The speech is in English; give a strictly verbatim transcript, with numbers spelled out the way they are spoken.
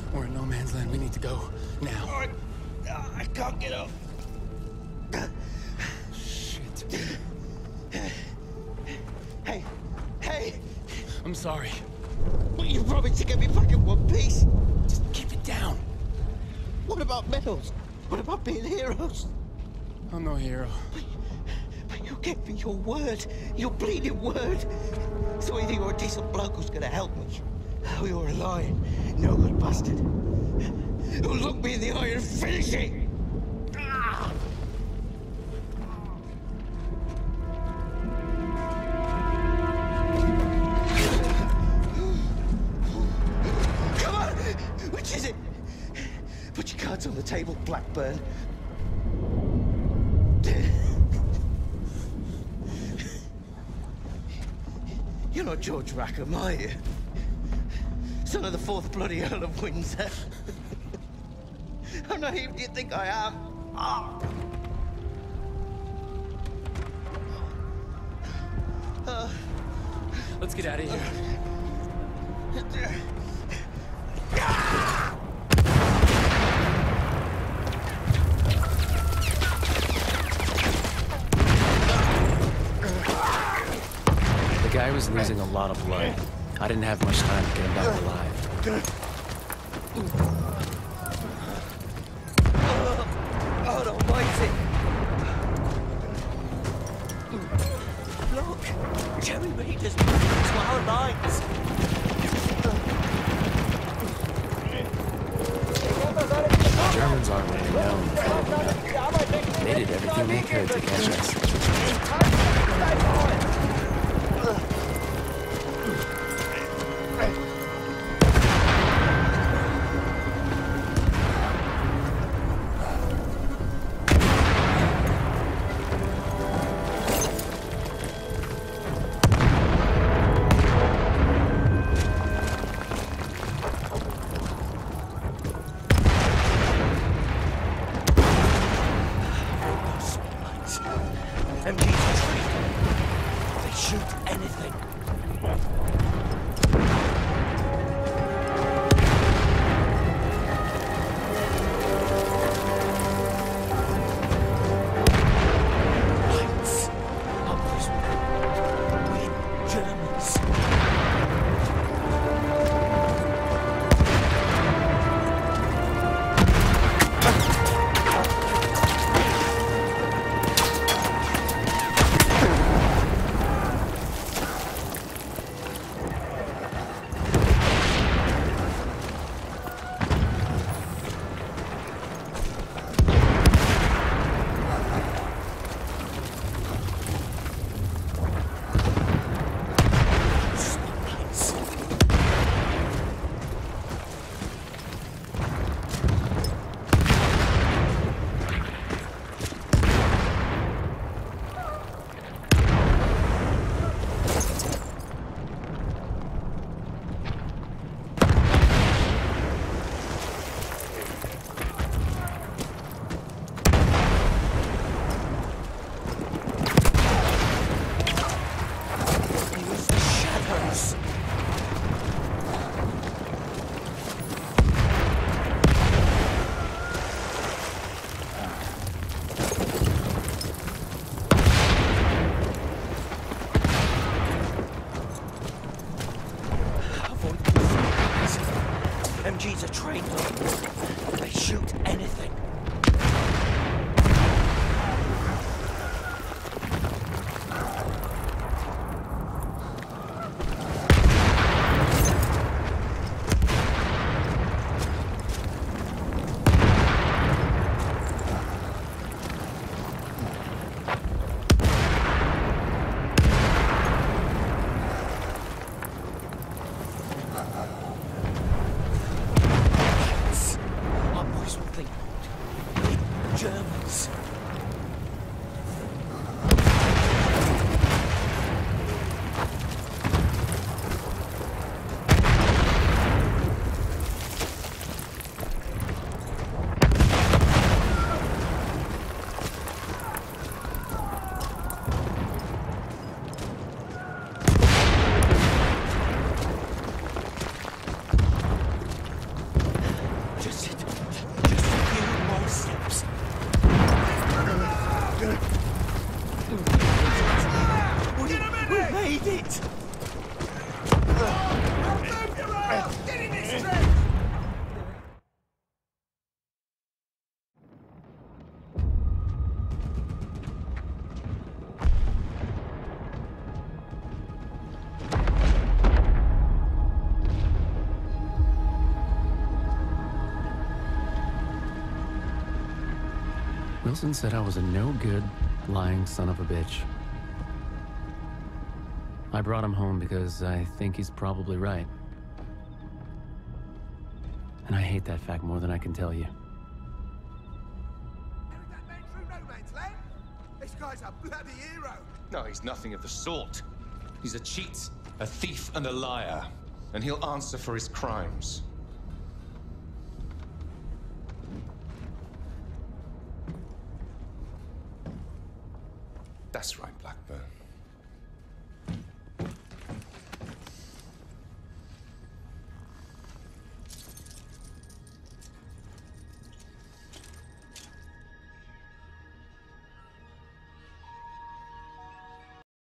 We're in no man's land. We need to go now. All right. Uh, I can't get up. Shit. Hey, hey! I'm sorry. Well, you promised to get me back in one piece. Just keep it down. What about medals? What about being heroes? I'm no hero. But, but you gave me your word, your bleeding word. So either you're a decent bloke who's gonna help me, or you're a lying, no good bastard who'll look me in the eye and finish it. Ah! Come on, which is it? Put your cards on the table, Blackburn. You're not George Rackham, are you? Son of the fourth bloody Earl of Windsor. How naive do you think I am? Ah. Uh. Let's get out of here. The guy was losing a lot of blood. I didn't have much time to get him back alive. God almighty! Look! Jerry Reed has moved into our lines! The Germans aren't really known for giving up. They did everything they could to catch us. M G's trained. They shoot anything. Lights. Up this way. We're Germans. M Gs are trained. They shoot anything. Wilson said I was a no-good, lying son of a bitch. I brought him home because I think he's probably right. And I hate that fact more than I can tell you. That man through no man's land? This guy's a bloody hero. No, he's nothing of the sort. He's a cheat, a thief, and a liar. And he'll answer for his crimes. That's right, Blackburn.